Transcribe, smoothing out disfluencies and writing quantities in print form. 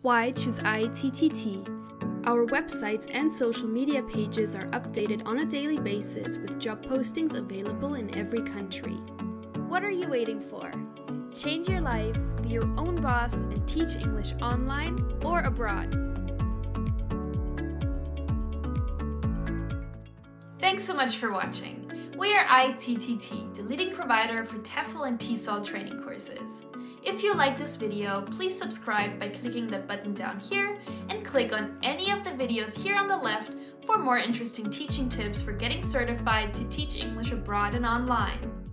Why choose ITTT? Our websites and social media pages are updated on a daily basis with job postings available in every country. What are you waiting for? Change your life, be your own boss, and teach English online or abroad. Thanks so much for watching. We are ITTT, the leading provider for TEFL and TESOL training courses. If you like this video, please subscribe by clicking the button down here and click on any of the videos here on the left for more interesting teaching tips for getting certified to teach English abroad and online.